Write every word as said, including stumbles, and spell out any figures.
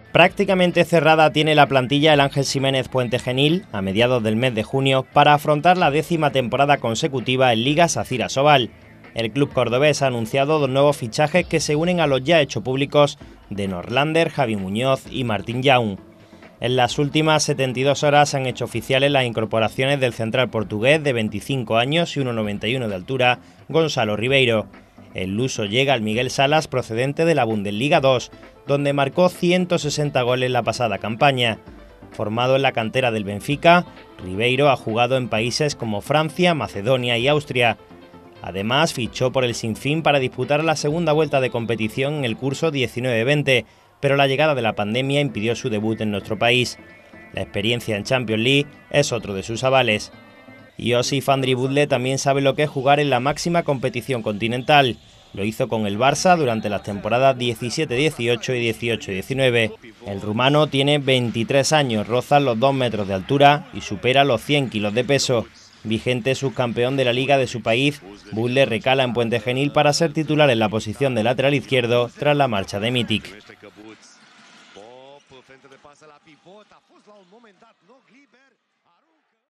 Prácticamente cerrada tiene la plantilla el Ángel Ximénez Puente Genil a mediados del mes de junio para afrontar la décima temporada consecutiva en Liga Sacyr Asobal. El club cordobés ha anunciado dos nuevos fichajes que se unen a los ya hechos públicos de Norlander, Javi Muñoz y Martín Young. En las últimas setenta y dos horas se han hecho oficiales las incorporaciones del central portugués de veinticinco años y uno coma noventa y uno de altura, Gonzalo Ribeiro. El luso llega al Miguel Salas procedente de la Bundesliga dos, donde marcó ciento sesenta goles la pasada campaña. Formado en la cantera del Benfica, Ribeiro ha jugado en países como Francia, Macedonia y Austria. Además, fichó por el Sinfín para disputar la segunda vuelta de competición en el curso diecinueve veinte, pero la llegada de la pandemia impidió su debut en nuestro país. La experiencia en Champions League es otro de sus avales. Josip Andribudle también sabe lo que es jugar en la máxima competición continental. Lo hizo con el Barça durante las temporadas diecisiete dieciocho y dieciocho diecinueve. El rumano tiene veintitrés años, roza los dos metros de altura y supera los cien kilos de peso. Vigente subcampeón de la liga de su país, Budle recala en Puente Genil para ser titular en la posición de lateral izquierdo tras la marcha de Mitic.